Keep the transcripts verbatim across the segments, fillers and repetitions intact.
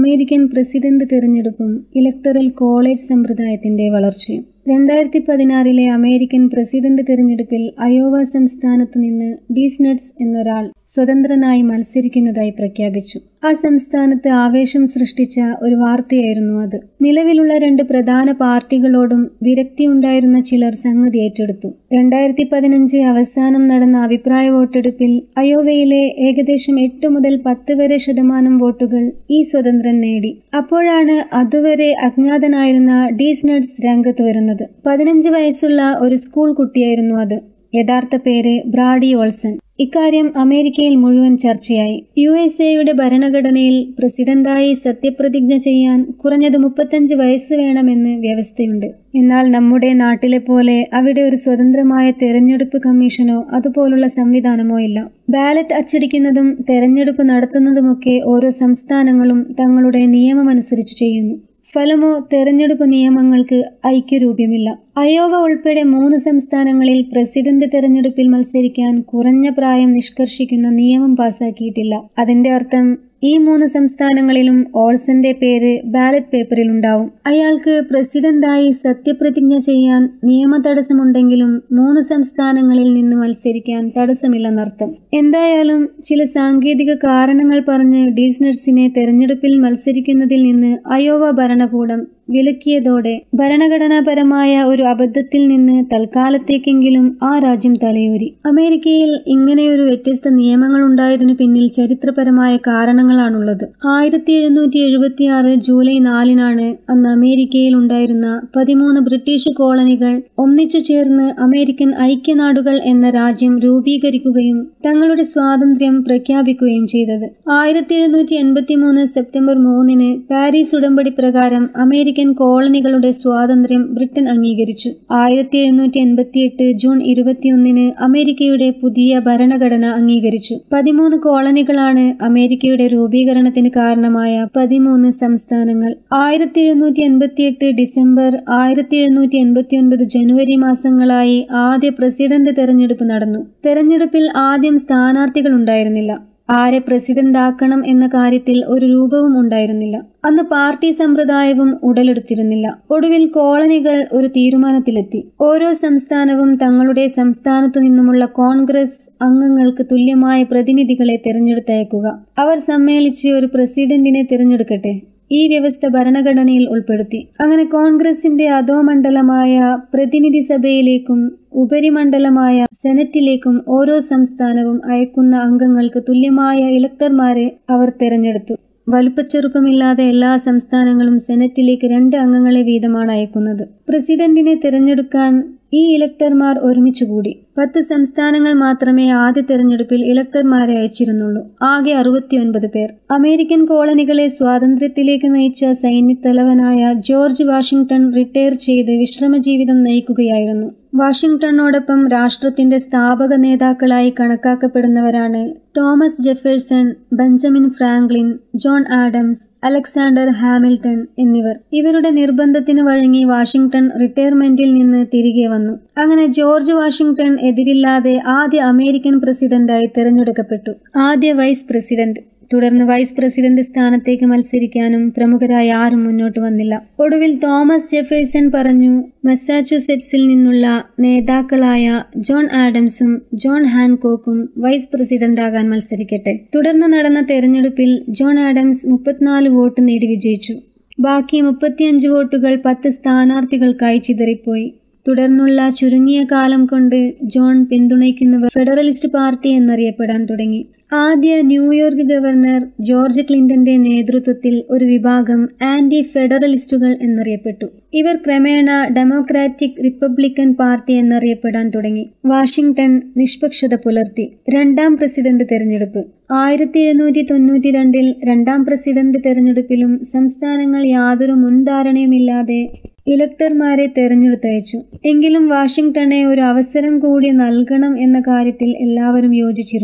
American president തിരഞ്ഞെടുപ്പും electoral college സമ്പ്രദായത്തിന്റെ വളർച്ചയും. രണ്ടായിരത്തി പതിനാറിലെ അമേരിക്കൻ പ്രസിഡന്റ് തിരഞ്ഞെടുപ്പിൽ അയോവ സംസ്ഥാനത്തു നിന്ന് ഡീസ് നട്സ് എന്നൊരാൾ സ്വതന്ത്രനായി മത്സരിക്കുന്നതായി പ്രഖ്യാപിച്ചു. ആ സംസ്ഥാനത്ത് ആവേശം സൃഷ്ടിച്ച ഒരു വാർത്തയായിരുന്നു അത്. നിലവിലുള്ള രണ്ട് പ്രധാന പാർട്ടികളോടും വിരക്തിയുണ്ടായിരുന്ന ചിലർ സംഗതി ഏറ്റെടുത്തു. രണ്ടായിരത്തി പതിനഞ്ച് അവസാനം നടന്ന അഭിപ്രായ വോട്ടെടുപ്പിൽ അയോവയിലെ ഏകദേശം എട്ട് മുതൽ പത്ത് വരെ ശതമാനം വോട്ടുകൾ ഈ സ്വതന്ത്രൻ നേടി. അപ്പോഴാണ് അതുവരെ അജ്ഞാതനായിരുന്ന ഡീസ് നട്സ് രംഗത്ത് വരുന്നത്. പതിനഞ്ച് വയസ്സുള്ള ഒരു സ്കൂൾ കുട്ടിയായിരുന്നു അത്. യഥാർത്ഥ പേര് ബ്രാഡി ഓൾസൺ. ഇക്കാര്യം അമേരിക്കയിൽ മുഴുവൻ ചർച്ചയായി. യു എസ് എയുടെ ഭരണഘടനയിൽ പ്രസിഡന്റായി സത്യപ്രതിജ്ഞ ചെയ്യാൻ കുറഞ്ഞത് മുപ്പത്തഞ്ച് വയസ്സ് വേണമെന്ന് വ്യവസ്ഥയുണ്ട്. എന്നാൽ നമ്മുടെ നാട്ടിലെ പോലെ അവിടെ ഒരു സ്വതന്ത്രമായ തെരഞ്ഞെടുപ്പ് കമ്മീഷനോ അതുപോലുള്ള സംവിധാനമോ ഇല്ല. ബാലറ്റ് അച്ചടിക്കുന്നതും തെരഞ്ഞെടുപ്പ് നടത്തുന്നതുമൊക്കെ ഓരോ സംസ്ഥാനങ്ങളും തങ്ങളുടെ നിയമമനുസരിച്ച് ചെയ്യുന്നു. ഫലമോ തെരഞ്ഞെടുപ്പ് നിയമങ്ങൾക്ക് ഐക്യരൂപ്യമില്ല. അയോവ ഉൾപ്പെടെ മൂന്ന് സംസ്ഥാനങ്ങളിൽ പ്രസിഡന്റ് തെരഞ്ഞെടുപ്പിൽ മത്സരിക്കാൻ കുറഞ്ഞ പ്രായം നിഷ്കർഷിക്കുന്ന നിയമം പാസാക്കിയിട്ടില്ല. അതിന്റെ അർത്ഥം ഈ മൂന്ന് സംസ്ഥാനങ്ങളിലും ഓൾസന്റെ പേര് ബാലറ്റ് പേപ്പറിൽ ഉണ്ടാവും. അയാൾക്ക് പ്രസിഡന്റായി സത്യപ്രതിജ്ഞ ചെയ്യാൻ നിയമ തടസ്സമുണ്ടെങ്കിലും മൂന്ന് സംസ്ഥാനങ്ങളിൽ നിന്ന് മത്സരിക്കാൻ തടസ്സമില്ലെന്നർത്ഥം. എന്തായാലും ചില സാങ്കേതിക കാരണങ്ങൾ പറഞ്ഞ് ഡീസ് നട്സിനെ തെരഞ്ഞെടുപ്പിൽ മത്സരിക്കുന്നതിൽ നിന്ന് അയോവ ഭരണകൂടം വിലക്കിയതോടെ ഭരണഘടനാപരമായ ഒരു അബദ്ധത്തിൽ നിന്ന് തൽക്കാലത്തേക്കെങ്കിലും ആ രാജ്യം തലയൂരി. അമേരിക്കയിൽ ഇങ്ങനെയൊരു വ്യത്യസ്ത നിയമങ്ങൾ ഉണ്ടായതിനു പിന്നിൽ ചരിത്രപരമായ കാരണങ്ങളാണുള്ളത്. ആയിരത്തി എഴുന്നൂറ്റി എഴുപത്തി ആറ് ജൂലൈ നാലിനാണ് അന്ന് അമേരിക്കയിൽ ഉണ്ടായിരുന്ന പതിമൂന്ന് ബ്രിട്ടീഷ് കോളനികൾ ഒന്നിച്ചു ചേർന്ന് അമേരിക്കൻ ഐക്യനാടുകൾ എന്ന രാജ്യം രൂപീകരിക്കുകയും തങ്ങളുടെ സ്വാതന്ത്ര്യം പ്രഖ്യാപിക്കുകയും ചെയ്തത്. ആയിരത്തി എഴുന്നൂറ്റി എൺപത്തി മൂന്ന് സെപ്റ്റംബർ മൂന്നിന് പാരീസ് ഉടമ്പടി പ്രകാരം അമേരിക്കൻ കോളനികളുടെ സ്വാതന്ത്ര്യം ബ്രിട്ടൻ അംഗീകരിച്ചു. ആയിരത്തി എഴുന്നൂറ്റി എൺപത്തി എട്ട് ജൂൺ ഇരുപത്തിയൊന്നിന് അമേരിക്കയുടെ പുതിയ ഭരണഘടന അംഗീകരിച്ചു. പതിമൂന്ന് കോളനികളാണ് അമേരിക്കയുടെ രൂപീകരണത്തിന് കാരണമായ പതിമൂന്ന് സംസ്ഥാനങ്ങൾ. ആയിരത്തി എഴുന്നൂറ്റി എൺപത്തി എട്ട് ഡിസംബർ ആയിരത്തി എഴുന്നൂറ്റി എൺപത്തി ഒൻപത് ജനുവരി മാസങ്ങളായി ആദ്യ പ്രസിഡന്റ് തെരഞ്ഞെടുപ്പ് നടന്നു. തെരഞ്ഞെടുപ്പിൽ ആദ്യം സ്ഥാനാർത്ഥികൾ ഉണ്ടായിരുന്നില്ല. ആരെ പ്രസിഡന്റ് ആക്കണം എന്ന കാര്യത്തിൽ ഒരു രൂപവും ഉണ്ടായിരുന്നില്ല. അന്ന് പാർട്ടി സമ്പ്രദായവും ഉടലെടുത്തിരുന്നില്ല. ഒടുവിൽ കോളനികൾ ഒരു തീരുമാനത്തിലെത്തി. ഓരോ സംസ്ഥാനവും തങ്ങളുടെ സംസ്ഥാനത്തു നിന്നുമുള്ള കോൺഗ്രസ് അംഗങ്ങൾക്ക് തുല്യമായ പ്രതിനിധികളെ തിരഞ്ഞെടുത്തയക്കുക. അവർ സമ്മേളിച്ച് ഒരു പ്രസിഡന്റിനെ തിരഞ്ഞെടുക്കട്ടെ. ഈ വ്യവസ്ഥ ഭരണഘടനയിൽ ഉൾപ്പെടുത്തി. അങ്ങനെ കോൺഗ്രസിന്റെ അധോമണ്ഡലമായ പ്രതിനിധി സഭയിലേക്കും ഉപരിമണ്ഡലമായ സെനറ്റിലേക്കും ഓരോ സംസ്ഥാനവും അയക്കുന്ന അംഗങ്ങൾക്ക് തുല്യമായ ഇലക്ടർമാരെ അവർ തെരഞ്ഞെടുത്തു. വലുപ്പച്ചെറുപ്പമില്ലാതെ എല്ലാ സംസ്ഥാനങ്ങളും സെനറ്റിലേക്ക് രണ്ട് അംഗങ്ങളെ വീതമാണ് അയക്കുന്നത്. പ്രസിഡന്റിനെ തിരഞ്ഞെടുക്കാൻ ഈ ഇലക്ടർമാർ ഒരുമിച്ചുകൂടി. പത്ത് സംസ്ഥാനങ്ങൾ മാത്രമേ ആദ്യ തെരഞ്ഞെടുപ്പിൽ ഇലക്ടർമാരെ അയച്ചിരുന്നുള്ളൂ. ആകെ അറുപത്തിയൊൻപത് പേർ. അമേരിക്കൻ കോളനികളെ സ്വാതന്ത്ര്യത്തിലേക്ക് നയിച്ച സൈന്യത്തലവനായ ജോർജ് വാഷിംഗ്ടൺ റിട്ടയർ ചെയ്ത് വിശ്രമജീവിതം നയിക്കുകയായിരുന്നു. വാഷിംഗ്ടണിനോടൊപ്പം രാഷ്ട്രത്തിന്റെ സ്ഥാപക നേതാക്കളായി കണക്കാക്കപ്പെടുന്നവരാണ് Thomas Jefferson, Benjamin Franklin, John Adams, Alexander Hamilton എന്നിവർ. ഇവരുടെ നിർബന്ധത്തിന് വഴങ്ങി വാഷിംഗ്ടൺ റിട്ടയർമെന്റിൽ നിന്ന് തിരികെ വന്നു. അങ്ങനെ ജോർജ് വാഷിംഗ്ടൺ എതിരില്ലാതെ ആദ്യ അമേരിക്കൻ പ്രസിഡന്റായി തെരഞ്ഞെടുക്കപ്പെട്ടു. ആദ്യ വൈസ് പ്രസിഡന്റ്. തുടർന്ന് വൈസ് പ്രസിഡന്റ് സ്ഥാനത്തേക്ക് മത്സരിക്കാനും പ്രമുഖരായ ആരും മുന്നോട്ട് വന്നില്ല. ഒടുവിൽ തോമസ് ജെഫേഴ്സൺ പറഞ്ഞു, മസാച്യുസെറ്റ്സിൽ നിന്നുള്ള നേതാക്കളായ ജോൺ ആഡംസും ജോൺ ഹാൻകോക്കും വൈസ് പ്രസിഡന്റാകാൻ മത്സരിക്കട്ടെ. തുടർന്ന് നടന്ന തെരഞ്ഞെടുപ്പിൽ ജോൺ ആഡംസ് മുപ്പത്തിനാല് വോട്ട് നേടി വിജയിച്ചു. ബാക്കി മുപ്പത്തിയഞ്ച് വോട്ടുകൾ പത്ത് സ്ഥാനാർത്ഥികൾക്കായി ചിതറിപ്പോയി. തുടർന്നുള്ള ചുരുങ്ങിയ കാലം കൊണ്ട് ജോൺ പിന്തുണയ്ക്കുന്നവർ ഫെഡറലിസ്റ്റ് പാർട്ടി എന്നറിയപ്പെടാൻ തുടങ്ങി. ആദ്യ ന്യൂയോർക്ക് ഗവർണർ ജോർജ് ക്ലിന്റന്റെ നേതൃത്വത്തിൽ ഒരു വിഭാഗം ആന്റി ഫെഡറലിസ്റ്റുകൾ എന്നറിയപ്പെട്ടു. ഇവർ ക്രമേണ ഡെമോക്രാറ്റിക് റിപ്പബ്ലിക്കൻ പാർട്ടി എന്നറിയപ്പെടാൻ തുടങ്ങി. വാഷിംഗ്ടൺ നിഷ്പക്ഷത പുലർത്തി. രണ്ടാം പ്രസിഡന്റ് തെരഞ്ഞെടുപ്പ്. ആയിരത്തി എഴുന്നൂറ്റി തൊണ്ണൂറ്റി രണ്ടിൽ രണ്ടാം പ്രസിഡന്റ് തെരഞ്ഞെടുപ്പിലും സംസ്ഥാനങ്ങൾ യാതൊരു മുൻധാരണയുമില്ലാതെ ഇലക്ടർമാരെ തെരഞ്ഞെടുത്തയച്ചു. എങ്കിലും വാഷിംഗ്ടണെ ഒരു അവസരം കൂടി നൽകണം എന്ന കാര്യത്തിൽ എല്ലാവരും യോജിച്ചിരുന്നു.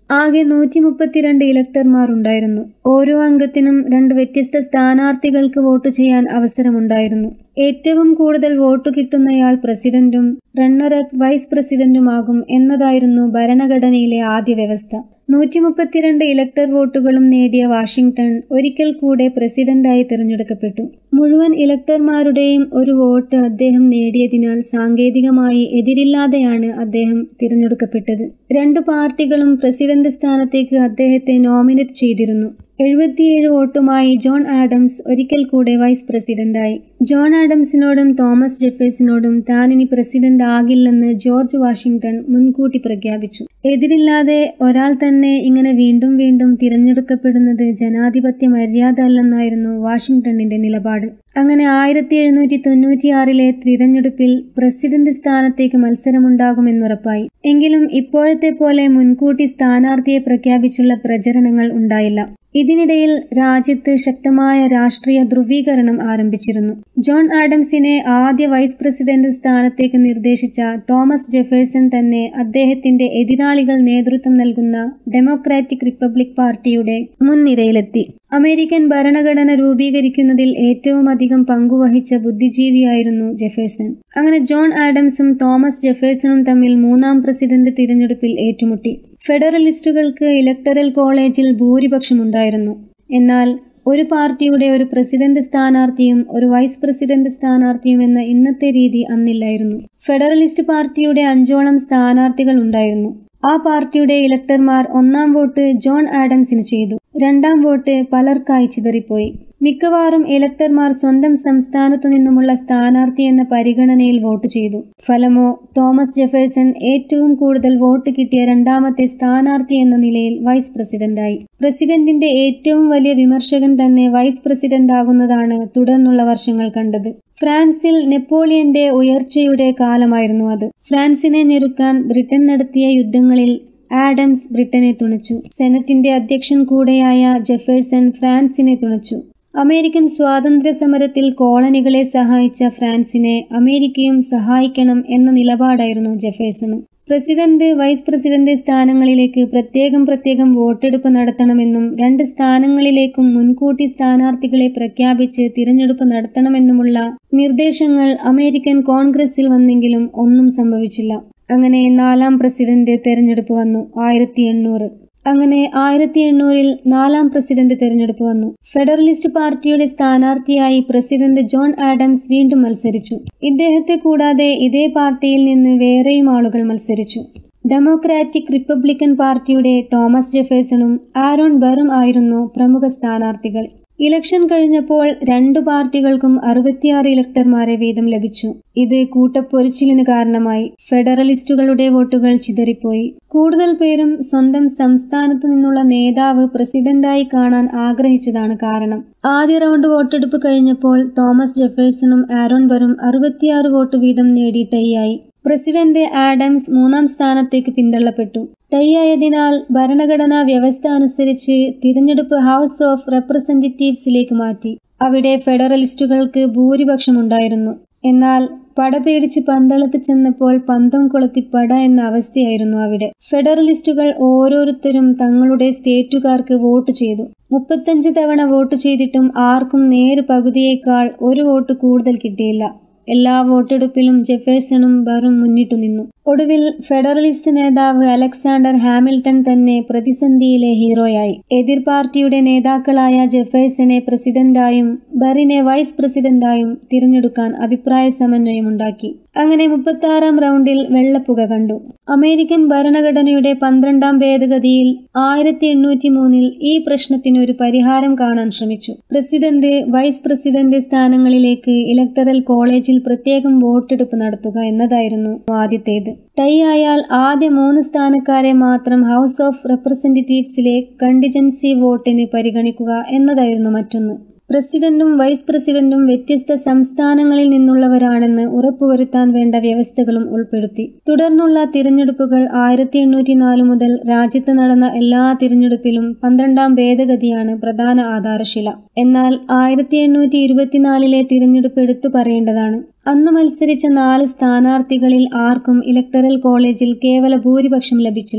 ആകെ നൂറ്റി മുപ്പത്തിരണ്ട് ഇലക്ടർമാർ ഉണ്ടായിരുന്നു. ഓരോ അംഗത്തിനും രണ്ട് വ്യത്യസ്ത സ്ഥാനാർത്ഥികൾക്ക് വോട്ട് ചെയ്യാൻ അവസരമുണ്ടായിരുന്നു. ഏറ്റവും കൂടുതൽ വോട്ട് കിട്ടുന്നയാൾ പ്രസിഡന്റും റണ്ണറപ്പ് വൈസ് പ്രസിഡന്റുമാകും എന്നതായിരുന്നു ഭരണഘടനയിലെ ആദ്യ വ്യവസ്ഥ. നൂറ്റി മുപ്പത്തിരണ്ട് ഇലക്ടർ വോട്ടുകളും നേടിയ വാഷിംഗ്ടൺ ഒരിക്കൽ കൂടെ പ്രസിഡന്റായി തിരഞ്ഞെടുക്കപ്പെട്ടു. മുഴുവൻ ഇലക്ടർമാരുടെയും ഒരു വോട്ട് അദ്ദേഹം നേടിയതിനാൽ സാങ്കേതികമായി എതിരില്ലാതെയാണ് അദ്ദേഹം തിരഞ്ഞെടുക്കപ്പെട്ടത്. രണ്ടു പാർട്ടികളും പ്രസിഡന്റ് സ്ഥാനത്തേക്ക് അദ്ദേഹത്തെ നോമിനേറ്റ് ചെയ്തിരുന്നു. എഴുപത്തിയേഴ് വോട്ടുമായി ജോൺ ആഡംസ് ഒരിക്കൽ കൂടെ വൈസ് പ്രസിഡന്റായി. ജോൺ ആഡംസിനോടും തോമസ് ജെഫേഴ്സനോടും താനിനി പ്രസിഡന്റ് ആകില്ലെന്ന് ജോർജ് വാഷിംഗ്ടൺ മുൻകൂട്ടി പ്രഖ്യാപിച്ചു. എതിരില്ലാതെ ഒരാൾ തന്നെ ഇങ്ങനെ വീണ്ടും വീണ്ടും തിരഞ്ഞെടുക്കപ്പെടുന്നത് ജനാധിപത്യ മര്യാദ അല്ലെന്നായിരുന്നു വാഷിംഗ്ടണിന്റെ നിലപാട്. അങ്ങനെ ആയിരത്തി എഴുന്നൂറ്റി തൊണ്ണൂറ്റിയാറിലെ തിരഞ്ഞെടുപ്പിൽ പ്രസിഡന്റ് സ്ഥാനത്തേക്ക് മത്സരമുണ്ടാകുമെന്നുറപ്പായി. എങ്കിലും ഇപ്പോഴത്തെ പോലെ മുൻകൂട്ടി സ്ഥാനാർത്ഥിയെ പ്രഖ്യാപിച്ചുള്ള പ്രചരണങ്ങൾ ഉണ്ടായില്ല. ഇതിനിടയിൽ രാജ്യത്ത് ശക്തമായ രാഷ്ട്രീയ ധ്രുവീകരണം ആരംഭിച്ചിരുന്നു. ജോൺ ആഡംസിനെ ആദ്യ വൈസ് പ്രസിഡന്റ് സ്ഥാനത്തേക്ക് നിർദ്ദേശിച്ച തോമസ് ജെഫേഴ്സൺ തന്നെ അദ്ദേഹത്തിന്റെ എതിരാളികൾ നേതൃത്വം നൽകുന്ന ഡെമോക്രാറ്റിക് റിപ്പബ്ലിക് പാർട്ടിയുടെ മുൻനിരയിലെത്തി. അമേരിക്കൻ ഭരണഘടന രൂപീകരിക്കുന്നതിൽ ഏറ്റവും അധികം പങ്കുവഹിച്ച ബുദ്ധിജീവിയായിരുന്നു ജെഫേഴ്സൺ. അങ്ങനെ ജോൺ ആഡംസും തോമസ് ജെഫേഴ്സണും തമ്മിൽ മൂന്നാം പ്രസിഡന്റ് തിരഞ്ഞെടുപ്പിൽ ഏറ്റുമുട്ടി. ഫെഡറലിസ്റ്റുകൾക്ക് ഇലക്ടറൽ കോളേജിൽ ഭൂരിപക്ഷമുണ്ടായിരുന്നു. എന്നാൽ ഒരു പാർട്ടിയുടെ ഒരു പ്രസിഡന്റ് സ്ഥാനാർത്ഥിയും ഒരു വൈസ് പ്രസിഡന്റ് സ്ഥാനാർത്ഥിയും എന്ന ഇന്നത്തെ രീതി അന്നില്ലായിരുന്നു. ഫെഡറലിസ്റ്റ് പാർട്ടിയുടെ അഞ്ചോളം സ്ഥാനാർത്ഥികൾ ഉണ്ടായിരുന്നു. ആ പാർട്ടിയുടെ ഇലക്ടർമാർ ഒന്നാം വോട്ട് ജോൺ ആഡംസിന് ചെയ്തു. രണ്ടാം വോട്ട് പലർക്കായി ചിതറിപ്പോയി. മിക്കവാറും ഇലക്ടർമാർ സ്വന്തം സംസ്ഥാനത്തു നിന്നുമുള്ള സ്ഥാനാർത്ഥി എന്ന പരിഗണനയിൽ വോട്ട് ചെയ്തു. ഫലമോ തോമസ് ജെഫേഴ്സൺ ഏറ്റവും കൂടുതൽ വോട്ട് കിട്ടിയ രണ്ടാമത്തെ സ്ഥാനാർത്ഥി എന്ന നിലയിൽ വൈസ് പ്രസിഡന്റായി. പ്രസിഡന്റിന്റെ ഏറ്റവും വലിയ വിമർശകൻ തന്നെ വൈസ് പ്രസിഡന്റ് ആകുന്നതാണ് തുടർന്നുള്ള വർഷങ്ങൾ കണ്ടത്. ഫ്രാൻസിൽ നെപ്പോളിയന്റെ ഉയർച്ചയുടെ കാലമായിരുന്നു അത്. ഫ്രാൻസിനെ ഞെരുക്കാൻ ബ്രിട്ടൻ നടത്തിയ യുദ്ധങ്ങളിൽ ആഡംസ് ബ്രിട്ടനെ തുണച്ചു. സെനറ്റിന്റെ അധ്യക്ഷൻ കൂടെയായ ജെഫേഴ്സൺ ഫ്രാൻസിനെ തുണച്ചു. അമേരിക്കൻ സ്വാതന്ത്ര്യ സമരത്തിൽ കോളനികളെ സഹായിച്ച ഫ്രാൻസിനെ അമേരിക്കയും സഹായിക്കണം എന്ന നിലപാടായിരുന്നു ജെഫേഴ്സണ്. പ്രസിഡന്റ് വൈസ് പ്രസിഡന്റ് സ്ഥാനങ്ങളിലേക്ക് പ്രത്യേകം പ്രത്യേകം വോട്ടെടുപ്പ് നടത്തണമെന്നും രണ്ട് സ്ഥാനങ്ങളിലേക്കും മുൻകൂട്ടി സ്ഥാനാർത്ഥികളെ പ്രഖ്യാപിച്ച് തിരഞ്ഞെടുപ്പ് നടത്തണമെന്നുമുള്ള നിർദ്ദേശങ്ങൾ അമേരിക്കൻ കോൺഗ്രസിൽ വന്നെങ്കിലും ഒന്നും സംഭവിച്ചില്ല. അങ്ങനെ നാലാം പ്രസിഡന്റ് തെരഞ്ഞെടുപ്പ് വന്നു. ആയിരത്തി എണ്ണൂറ് അങ്ങനെ ആയിരത്തി എണ്ണൂറിൽ നാലാം പ്രസിഡന്റ് തെരഞ്ഞെടുപ്പ് വന്നു. ഫെഡറലിസ്റ്റ് പാർട്ടിയുടെ സ്ഥാനാർത്ഥിയായി പ്രസിഡന്റ് ജോൺ ആഡംസ് വീണ്ടും മത്സരിച്ചു. ഇദ്ദേഹത്തെ കൂടാതെ ഇതേ പാർട്ടിയിൽ നിന്ന് വേറെയും ആളുകൾ മത്സരിച്ചു. ഡെമോക്രാറ്റിക് റിപ്പബ്ലിക്കൻ പാർട്ടിയുടെ തോമസ് ജെഫേഴ്സണും ആരോൺ ബറും ആയിരുന്നു പ്രമുഖ സ്ഥാനാർത്ഥികൾ. ഇലക്ഷൻ കഴിഞ്ഞപ്പോൾ രണ്ടു പാർട്ടികൾക്കും അറുപത്തിയാറ് ഇലക്ടർമാരെ വീതം ലഭിച്ചു. ഇത് കൂട്ടപ്പൊരിച്ചിലിന് കാരണമായി. ഫെഡറലിസ്റ്റുകളുടെ വോട്ടുകൾ ചിതറിപ്പോയി. കൂടുതൽ പേരും സ്വന്തം സംസ്ഥാനത്തു നിന്നുള്ള നേതാവ് പ്രസിഡന്റായി കാണാൻ ആഗ്രഹിച്ചതാണ് കാരണം. ആദ്യ റൗണ്ട് വോട്ടെടുപ്പ് കഴിഞ്ഞപ്പോൾ തോമസ് ജെഫേഴ്സണും ആരോൺ ബറും അറുപത്തിയാറ് വോട്ട് വീതം നേടി ടൈയായി. പ്രസിഡന്റ് ആഡംസ് മൂന്നാം സ്ഥാനത്തേക്ക് പിന്തള്ളപ്പെട്ടു. ടൈയായതിനാൽ ഭരണഘടനാ വ്യവസ്ഥ അനുസരിച്ച് തിരഞ്ഞെടുപ്പ് ഹൗസ് ഓഫ് റെപ്രസെന്റേറ്റീവ്സിലേക്ക് മാറ്റി. അവിടെ ഫെഡറലിസ്റ്റുകൾക്ക് ഭൂരിപക്ഷമുണ്ടായിരുന്നു. എന്നാൽ പട പേടിച്ച് പന്തളത്ത് ചെന്നപ്പോൾ പന്തം കൊളുത്തി പട എന്ന അവസ്ഥയായിരുന്നു അവിടെ. ഫെഡറലിസ്റ്റുകൾ ഓരോരുത്തരും തങ്ങളുടെ സ്റ്റേറ്റുകാർക്ക് വോട്ട് ചെയ്തു. മുപ്പത്തഞ്ച് തവണ വോട്ട് ചെയ്തിട്ടും ആർക്കും നേര് പകുതിയേക്കാൾ ഒരു വോട്ട് കൂടുതൽ കിട്ടിയില്ല. എല്ലാ വോട്ടെടുപ്പിലും ജെഫേഴ്സണും ബറും മുന്നിട്ടു നിന്നു. ഒടുവിൽ ഫെഡറലിസ്റ്റ് നേതാവ് അലക്സാണ്ടർ ഹാമിൽട്ടൺ തന്നെ പ്രതിസന്ധിയിലെ ഹീറോയായി. എതിർ പാർട്ടിയുടെ നേതാക്കളായ ജെഫേഴ്സനെ പ്രസിഡന്റായും ബറിനെ വൈസ് പ്രസിഡന്റായും തിരഞ്ഞെടുക്കാൻ അഭിപ്രായ സമന്വയമുണ്ടാക്കി. അങ്ങനെ മുപ്പത്തി ആറാം റൗണ്ടിൽ വെള്ളപ്പുക കണ്ടു. അമേരിക്കൻ ഭരണഘടനയുടെ പന്ത്രണ്ടാം ഭേദഗതിയിൽ ആയിരത്തി എണ്ണൂറ്റി മൂന്നിൽ ഈ പ്രശ്നത്തിന് ഒരു പരിഹാരം കാണാൻ ശ്രമിച്ചു. പ്രസിഡന്റ് വൈസ് പ്രസിഡന്റ് സ്ഥാനങ്ങളിലേക്ക് ഇലക്ടറൽ കോളേജിൽ പ്രത്യേകം വോട്ടെടുപ്പ് നടത്തുക എന്നതായിരുന്നു ആദ്യത്തേത്. ടൈ ആയാൽ ആദ്യ മൂന്ന് സ്ഥാനക്കാരെ മാത്രം ഹൗസ് ഓഫ് റെപ്രസെന്റേറ്റീവ്സിലെ കണ്ടിജൻസി വോട്ടിന് പരിഗണിക്കുക എന്നതായിരുന്നു മറ്റൊന്ന്. പ്രസിഡന്റും വൈസ് പ്രസിഡന്റും വ്യത്യസ്ത സംസ്ഥാനങ്ങളിൽ നിന്നുള്ളവരാണെന്ന് ഉറപ്പുവരുത്താൻ വേണ്ട വ്യവസ്ഥകളും ഉൾപ്പെടുത്തി. തുടർന്നുള്ള തിരഞ്ഞെടുപ്പുകൾ ആയിരത്തി എണ്ണൂറ്റി നാല് മുതൽ രാജ്യത്ത് നടന്ന എല്ലാ തിരഞ്ഞെടുപ്പിലും പന്ത്രണ്ടാം ഭേദഗതിയാണ് പ്രധാന ആധാരശില. എന്നാൽ ആയിരത്തി എണ്ണൂറ്റി ഇരുപത്തിനാലിലെ തിരഞ്ഞെടുപ്പ് എടുത്തു പറയേണ്ടതാണ്. അന്ന് മത്സരിച്ച നാല് സ്ഥാനാർത്ഥികളിൽ ആർക്കും ഇലക്ടറൽ കോളേജിൽ കേവല ഭൂരിപക്ഷം ലഭിച്ചില്ല.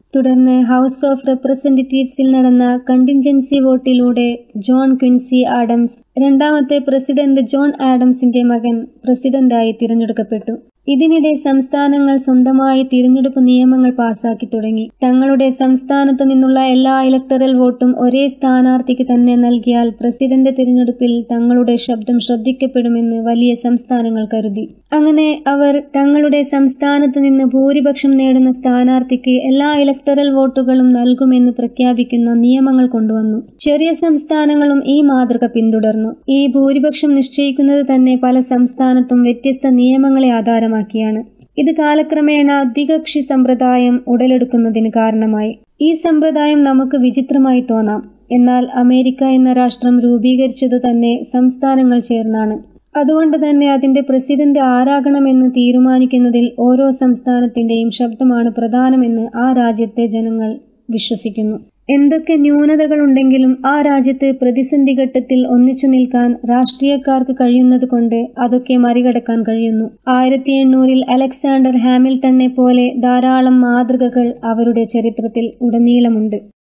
തുടർന്ന് ഹൗസ് ഓഫ് റെപ്രസെന്റേറ്റീവ്സിൽ നടന്ന കണ്ടിൻജൻസി വോട്ടിലൂടെ ജോൺ ക്വിൻസി ആഡംസ്, രണ്ടാമത്തെ പ്രസിഡന്റ് ജോൺ ആഡംസിന്റെ മകൻ, പ്രസിഡന്റായി തിരഞ്ഞെടുക്കപ്പെട്ടു. ഇതിനിടെ സംസ്ഥാനങ്ങൾ സ്വന്തമായി തിരഞ്ഞെടുപ്പ് നിയമങ്ങൾ പാസാക്കി തുടങ്ങി. തങ്ങളുടെ സംസ്ഥാനത്തു നിന്നുള്ള എല്ലാ ഇലക്ടറൽ വോട്ടും ഒരേ സ്ഥാനാർത്ഥിക്ക് തന്നെ നൽകിയാൽ പ്രസിഡന്റ് തിരഞ്ഞെടുപ്പിൽ തങ്ങളുടെ ശബ്ദം ശ്രദ്ധിക്കപ്പെടുമെന്ന് വലിയ സംസ്ഥാനങ്ങൾ കരുതി. അങ്ങനെ അവർ തങ്ങളുടെ സംസ്ഥാനത്ത് നിന്ന് ഭൂരിപക്ഷം നേടുന്ന സ്ഥാനാർത്ഥിക്ക് എല്ലാ ഇലക്ടറൽ വോട്ടുകളും നൽകുമെന്ന് പ്രഖ്യാപിക്കുന്ന നിയമങ്ങൾ കൊണ്ടുവന്നു. ചെറിയ സംസ്ഥാനങ്ങളും ഈ മാതൃക പിന്തുടർന്നു. ഈ ഭൂരിപക്ഷം നിശ്ചയിക്കുന്നത് തന്നെ പല സംസ്ഥാനത്തും വ്യത്യസ്ത നിയമങ്ങളെ ആധാരമാക്കി ാണ് ഇത് കാലക്രമേണ ദ്വികക്ഷി സമ്പ്രദായം ഉടലെടുക്കുന്നതിന് കാരണമായി. ഈ സമ്പ്രദായം നമുക്ക് വിചിത്രമായി തോന്നാം. എന്നാൽ അമേരിക്ക എന്ന രാഷ്ട്രം രൂപീകരിച്ചതു തന്നെ സംസ്ഥാനങ്ങൾ ചേർന്നാണ്. അതുകൊണ്ട് തന്നെ അതിന്റെ പ്രസിഡന്റ് ആരാകണമെന്ന് തീരുമാനിക്കുന്നതിൽ ഓരോ സംസ്ഥാനത്തിന്റെയും ശബ്ദമാണ് പ്രധാനമെന്ന് ആ രാജ്യത്തെ ജനങ്ങൾ വിശ്വസിക്കുന്നു. എന്തൊക്കെ ന്യൂനതകളുണ്ടെങ്കിലും ആ രാജ്യത്ത് പ്രതിസന്ധി ഘട്ടത്തിൽ ഒന്നിച്ചു നിൽക്കാൻ രാഷ്ട്രീയക്കാർക്ക് കഴിയുന്നത് കൊണ്ട് അതൊക്കെ മറികടക്കാൻ കഴിയുന്നു. ആയിരത്തി എണ്ണൂറിൽ അലക്സാണ്ടർ ഹാമിൽട്ടനെ പോലെ ധാരാളം മാതൃകകൾ അവരുടെ ചരിത്രത്തിൽ ഉടനീളമുണ്ട്.